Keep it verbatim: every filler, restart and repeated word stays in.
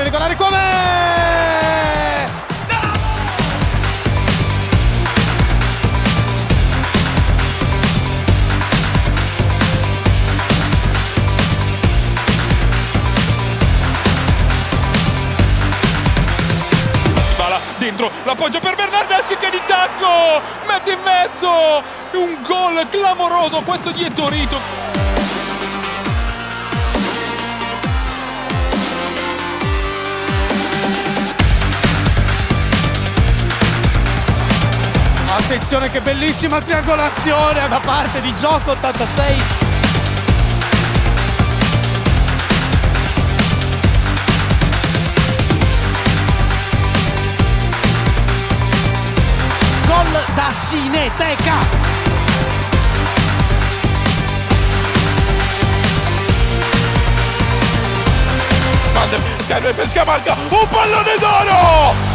regolare come... Bala dentro, l'appoggio per Bernardeschi che di tacco mette in mezzo, un gol clamoroso questo di Torito. Attenzione che bellissima triangolazione da parte di Gioco ottantasei. Gol da Cineteca. Scherme per Scamacca, un pallone d'oro!